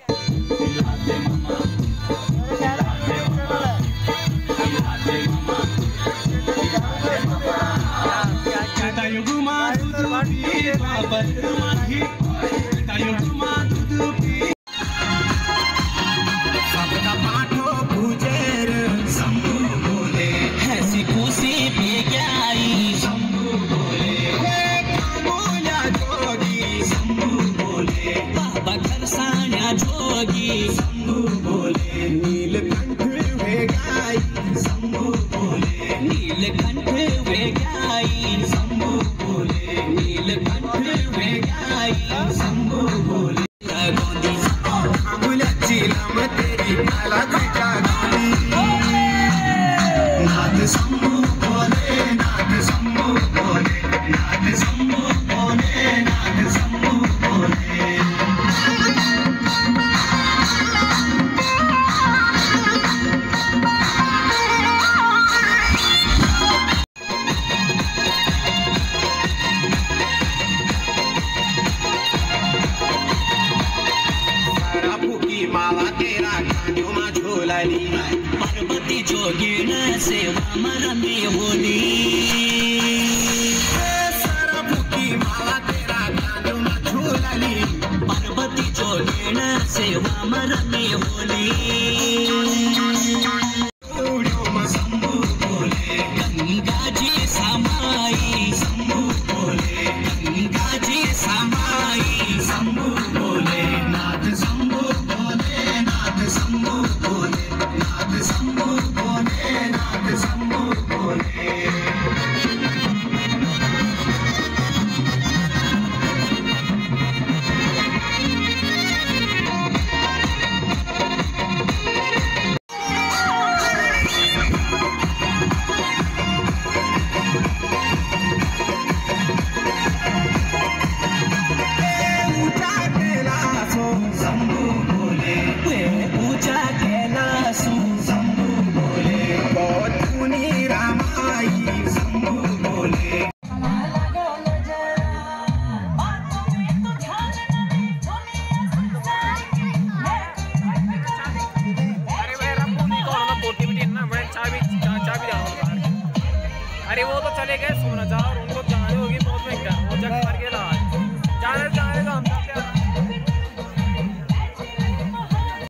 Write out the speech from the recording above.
पार्वती जोगिन सेवा मन में होली पार्वती जोगिन सेवा मन में होली गंगा जी समाई शंभु बोले गंगा जी समाई शंभु बोले नाथ शंभु बोले नाथ शंभु बोले नाथ शंभु बोले नाथ शंभु बोले अरे वो तो चले गए सोना जा।